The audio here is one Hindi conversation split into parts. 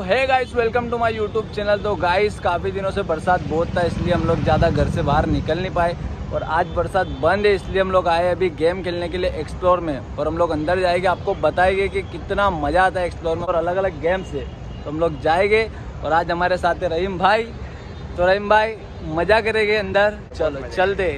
है guys, welcome to my YouTube channel. तो गाइस काफ़ी दिनों से बरसात बहुत था, इसलिए हम लोग ज़्यादा घर से बाहर निकल नहीं पाए और आज बरसात बंद है, इसलिए हम लोग आए अभी गेम खेलने के लिए एक्सप्लोर में। और हम लोग अंदर जाएंगे, आपको बताएंगे कि कितना मज़ा आता है एक्सप्लोर में और अलग अलग गेम्स है। तो हम लोग जाएंगे और आज हमारे साथ है रहीम भाई। तो रहीम भाई मज़ा करेंगे अंदर, चलो चलते।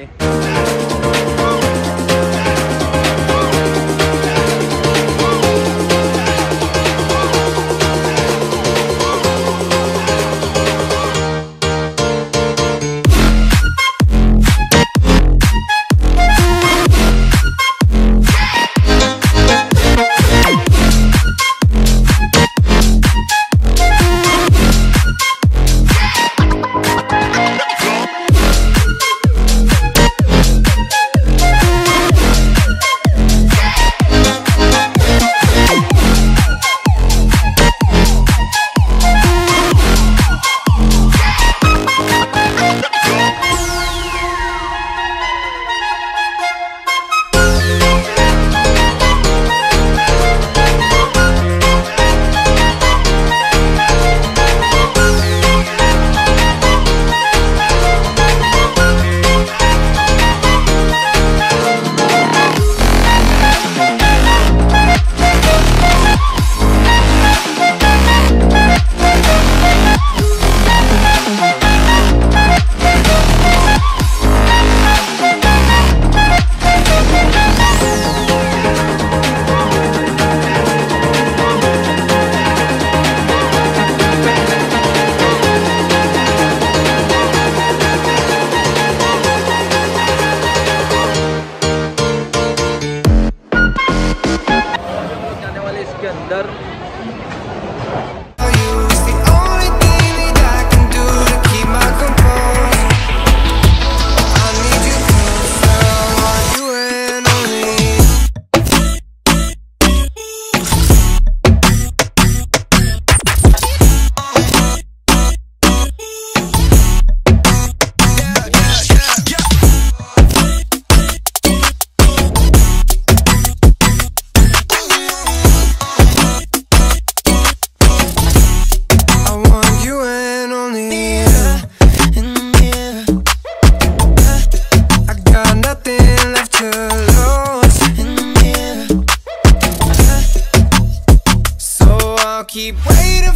Keep waiting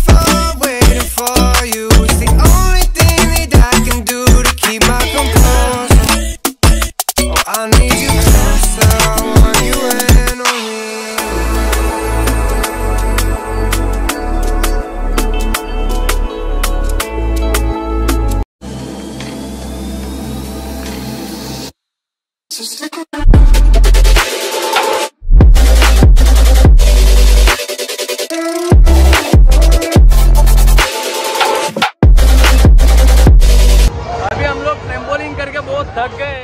for you. It's the only thing that I can do to keep my composure. Oh, I need you closer. I want you and only so stick around. थक गए।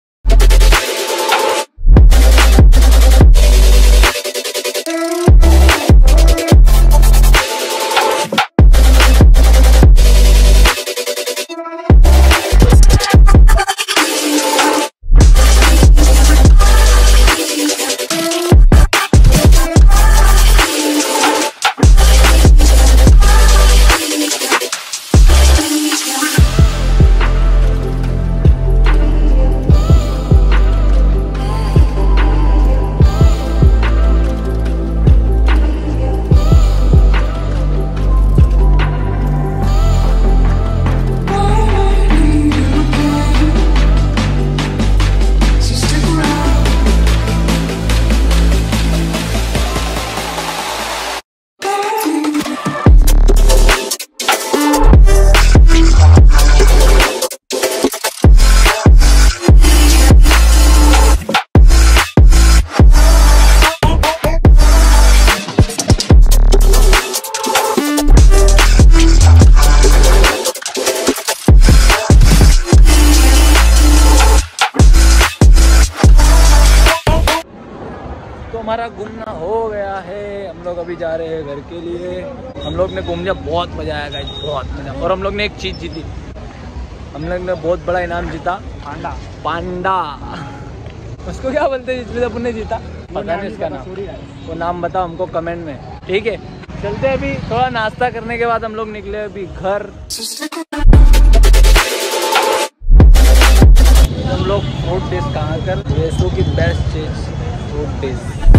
हमारा घूमना हो गया है, हम लोग अभी जा रहे हैं घर के लिए। हम लोग ने घूम लिया, बहुत मजा आया गाइस, बहुत मजा। और हम लोग ने एक चीज़ जीती, हम लोग ने बहुत बड़ा इनाम जीता, पांडा। उसको क्या बोलते हैं जिसमें अपन ने जीता, पता नहीं इसका नाम, वो नाम बताओ हमको कमेंट में, ठीक है। चलते हैं अभी, थोड़ा नाश्ता करने के बाद हम लोग निकले अभी घर। हम लोग फ्रूट डिश कहाँ कर, वेसू की बेस्ट चीज फ्रूट डिश।